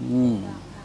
อืม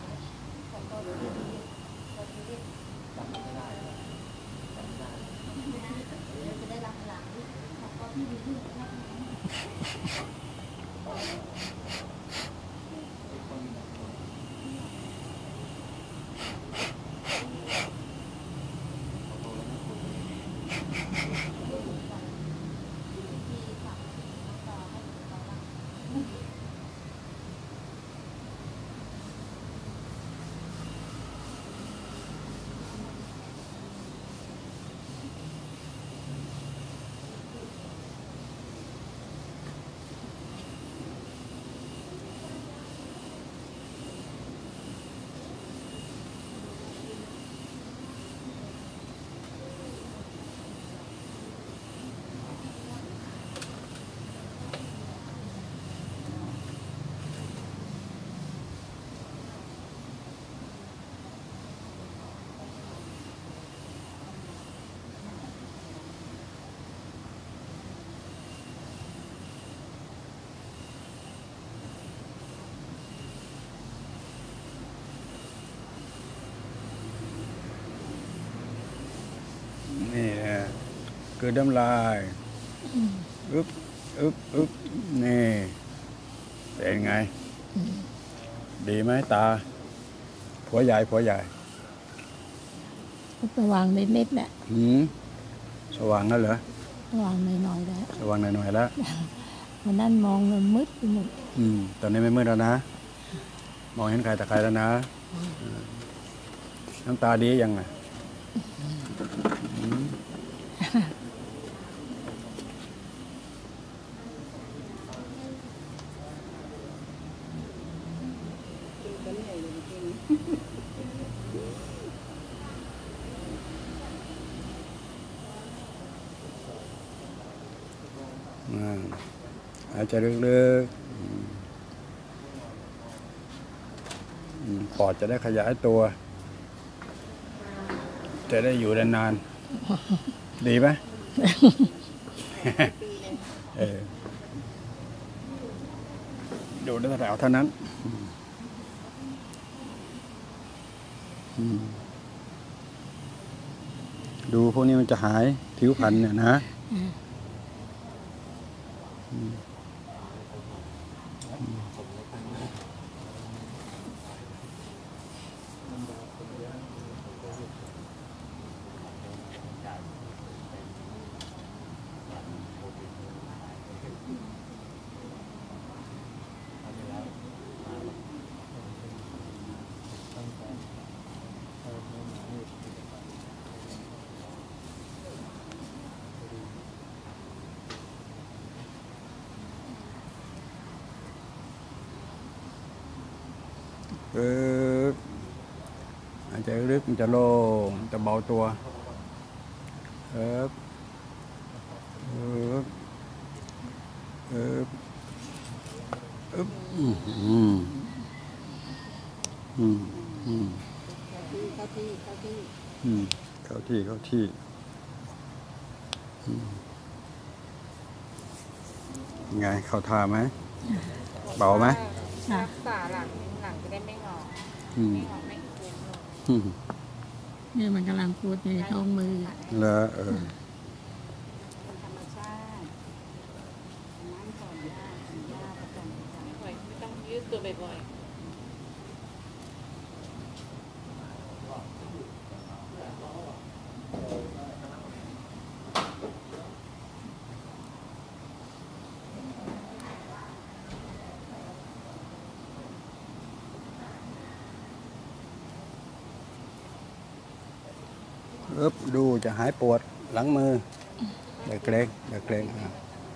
นี่คือน้ำลายอึ๊บอึ๊บอึ๊บนี่เป็นไงดีไหมตาผัวใหญ่สว่างนิดๆแหละสว่างแล้วเหรอสว่างหน่อยๆแล้วสว่างหน่อยๆแล้ววันนั้นมองมันมืดไปหมดตอนนี้ไม่มืดแล้วนะมองเห็นใครแต่ใครแล้วนะน้ำตาดียังไงอาจจะลึกๆปอดจะได้ขยายตัวจะได้อยู่นานๆดีไหมอยู่ได้แถวเท่านั้นดูพวกนี้มันจะหายผิวพรรณเนี่ยนะหายใจลึกมันจะโล่งจะเบาตัวเข้าที่ไงเข้าท่าไหมเบาไหมรักษาหลังจะได้ไม่งอไม่เกินนี่มันกำลังพูดในท้องมือแล้วธรรมชาตินั่งก่อนย่าประจำไม่ต้องยืดตัวบ่อยดูจะหายปวดหลังมืออย่าเกรงครับมาได้ยังไง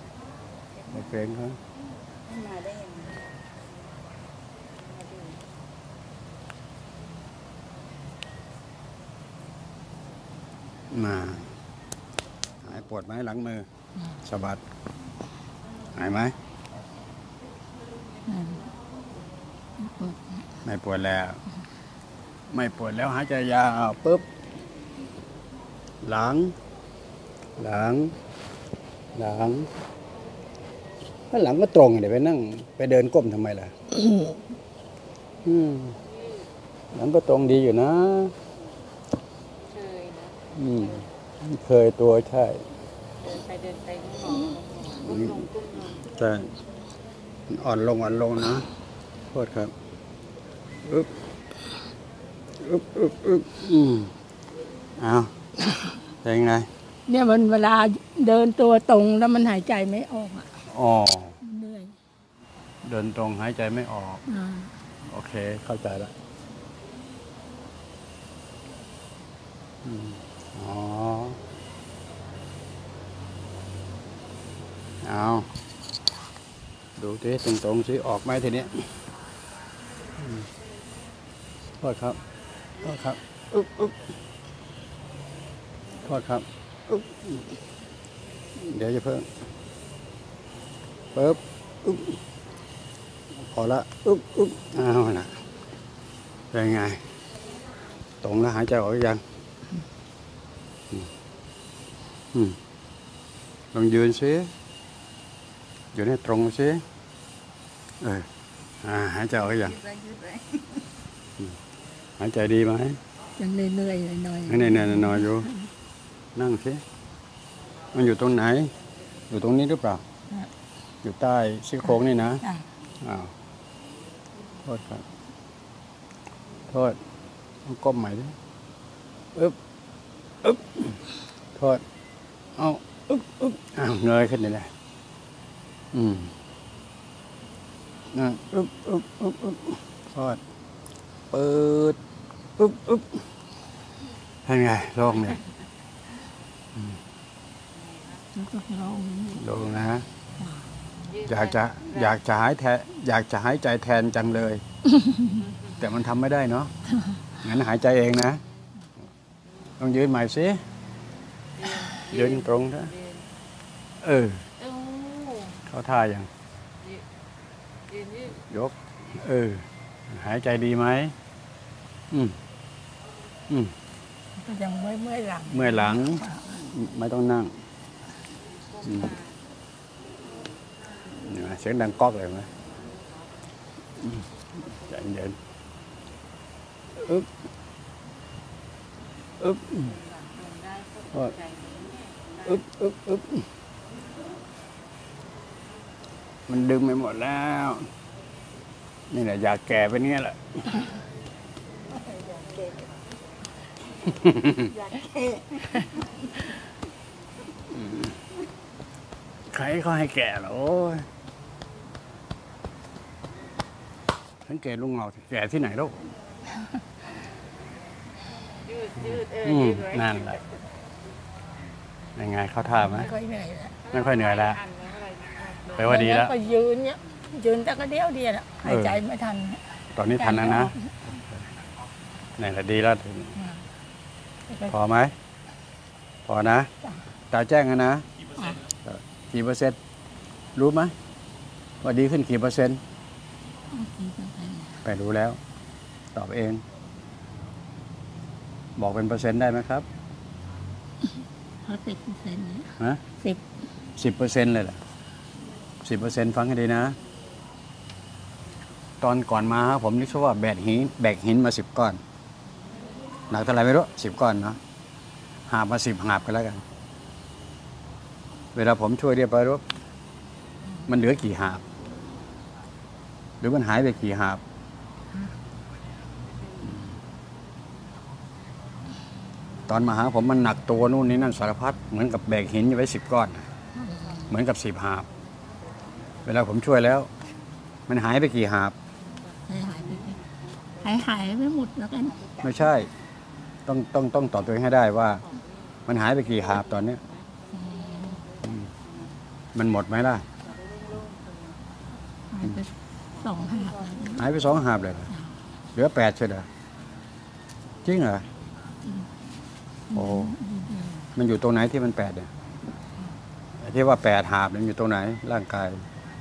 มาหายปวดไหมหลังมือสะบัดหายไหมไม่ปวดแล้วหายใจยาวปุ๊บหลังถ้าหลังก็ตรงเดี๋ยวไปนั่งไปเดินก้มทำไมล่ะหลังก็ตรงดีอยู่นะเคยนะเคยตัวใช่เดินไปนี่หมอก้มลงใช่อ่อนลงนะโทษครับอึ๊บเอาเป็นไงเนี่ยมันเวลาเดินตัวตรงแล้วมันหายใจไม่ออกอ่ะอ๋อเหนื่อยเดินตรงหายใจไม่ออกอ่าโอเคเข้าใจแล้วอ๋อเอาดูสิตรงๆสิออกไหมทีเนี้ยโทษครับโทษครับอึ๊บโทษครับอึ๊บเดี๋ยวจะเพิ่มปึ๊บอึ๊บพอละอึ๊บเอาล่ะเป็นไงตรงแล้วหายใจออกหรือยังลองยืนสิยืนให้ตรงสิหายใจออกหรือยังหายใจดีไหมยังเหนื่อยๆหน่อยนี่นอนอยู่นั่งสิมันอยู่ตรงไหนอยู่ตรงนี้หรือเปล่าอยู่ใต้ซี่โครงนี่นะอ่ะอ้าวโทษครับโทษต้องก้มใหม่ดิอึ๊บโทษเอาอึ๊บอ้าวเงยขึ้นเลยนั่นอึ๊บโทษเปิดอึ๊บเป็นไงโล่งเนี่ยแล้วก็ร้องโล่งนะอยากจะหายใจแทนจังเลย แต่มันทำไม่ได้เนาะงั้นหายใจเองนะต้องยืนใหม่สิยืนตรงนะเข้าท่ายังยกหายใจดีไหมก็ยังเมื่อยหลังเมื่อยหลังไม่ต้องนั่งเสียงดังก๊อกเลยไหมใจเย็นอึ๊บมันดึงไปหมดแล้วนี่แหละอยากแก่ไปเนี่ยแหละใครเขาให้แก่เหรอโอ้ยสังเกตลุงเงาแก่ที่ไหนลูกยืดนั่นแหละยังไงเข้าท่าไหมไม่ค่อยเหนื่อยแล้วไม่ค่อยเหนื่อยแล้วแปลว่าดีแล้วก็ยืนเนี่ยยืนแต่ก็เดียวแล้วหายใจไม่ทันตอนนี้ทันแล้วนะนี่แหละดีแล้วพอไหมพอนะตาแจ้งนะกี่เปอร์เซ็นต์รู้ไหมว่าดีขึ้นกี่เปอร์เซ็นต์ไปรู้แล้วตอบเองบอกเป็นเปอร์เซ็นต์ได้ไหมครับเขา10%เนี่ยฮะ10%เลยแหละ10%ฟังให้ดีนะตอนก่อนมาผมนึกว่าแบกหินมา10 ก้อนหนักเท่าไหร่ไม่รู้10 ก้อนเนาะหาบมา10 หาบกันแล้วกันเวลาผมช่วยเรียบร้อยรู้มันเหลือกี่หาบหรือมันหายไปกี่หาบตอนมาหาผมมันหนักตัวนู่นนี่นั่นสารพัดเหมือนกับแบกหินไว้10 ก้อนเหมือนกับ10 หาบเวลาผมช่วยแล้วมันหายไปกี่หาบหายไปหมดแล้วกันไม่ใช่ต้องตอบตัวเองให้ได้ว่ามันหายไปกี่หาบตอนนี้มันหมดไหมล่ะหายไป2 หาบหายไป2 หาบเลยเหลือ8ใช่ไหมจริงเหรอโอ้มันอยู่ตรงไหนที่มัน8เนี่ยที่ว่า8 หาบมันอยู่ตรงไหนร่างกาย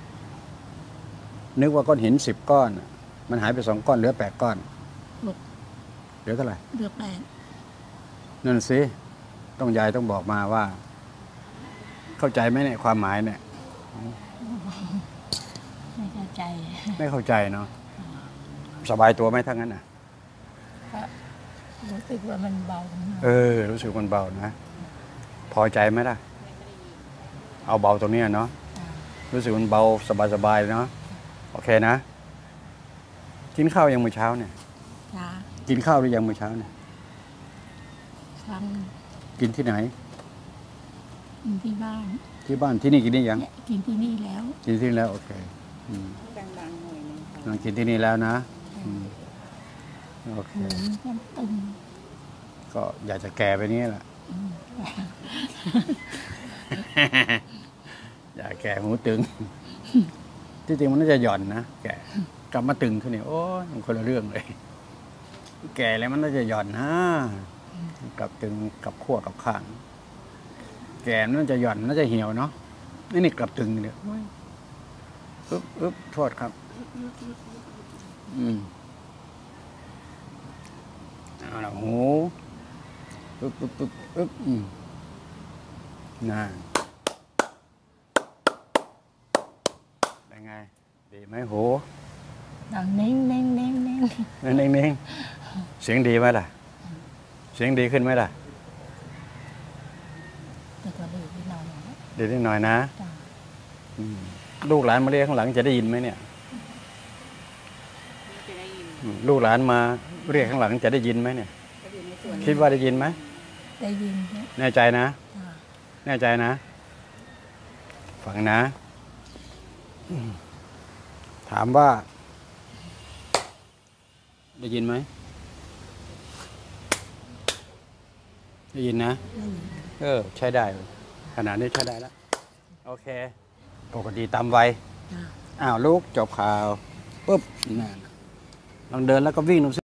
นึกว่าก้อนหิน10 ก้อนมันหายไป2 ก้อนเหลือ8 ก้อนเหลือเท่าไหร่เหลือ8 นั่นสิยายต้องบอกมาว่าเข้าใจไหมเนี่ยความหมายเนี่ยไม่เข้าใจไม่เข้าใจเนาะสบายตัวไหมทั้งนั้นน่ะรู้สึกว่ามันเบารู้สึกมันเบานะ พอใจไหมล่ะ เอาเบาตรงนี้เนาะ รู้สึกมันเบาสบายๆเนาะ โอเคนะ กินข้าวยังมื้อเช้าเนี่ยจ้ากินข้าวหรือยังมื้อเช้าเนี่ยครั้งกินที่ไหนกินที่บ้านที่บ้านที่นี่กินนี่ยังเนี่ยกินที่นี่แล้วกินที่นี่แล้วโอเคอืมดังๆหน่อยหนึงค่ะลองกินที่นี่แล้วนะอืมโอเคหมูมันตึงก็อยากจะแก่ไปนี้แหละ อยากแก่หมูตึง ที่จริงมันน่าจะหย่อนนะแก่กลับมาตึงขึ้นเนี่ยโอ้ยมันคนละเรื่องเลย แก่แล้วมันน่าจะหย่อนนะกลับตึงกลับขั้วกลับข้าง แก่มันน่าจะหย่อนน่าจะเหี่ยวเนาะนี่กลับตึงเนี่ยอึ๊บโทษครับ อืมเอาละหูอึ๊บน่าเป็นไงดีไหมโหดังเน่งเน่งเน่งเน่งนิ่งเสียงดีไหมล่ะ เสียงดีขึ้นไหมล่ะแต่ก็ดีนิดหน่อยนะดีนิดหน่อยนะจ้าอืมลูกหลานมาเรียกข้างหลังจะได้ยินไหมเนี่ยจะได้ยินลูกหลานมาเรียกข้างหลังจะได้ยินไหมเนี่ยก็อยู่ในส่วนคิดว่าได้ยินไหมได้ยินเนี่ยแน่ใจนะจ้าแน่ใจนะ ฟังนะอืมถามว่า ได้ยินไหม ได้ยินนะ ใช้ได้ ขนาดนี้ใช้ได้แล้ว โอเค ปกติตามวัยจ้าอ้าวลูกจบข่าว ปุ๊บนั่นลองเดินแล้วก็วิ่งดูสิ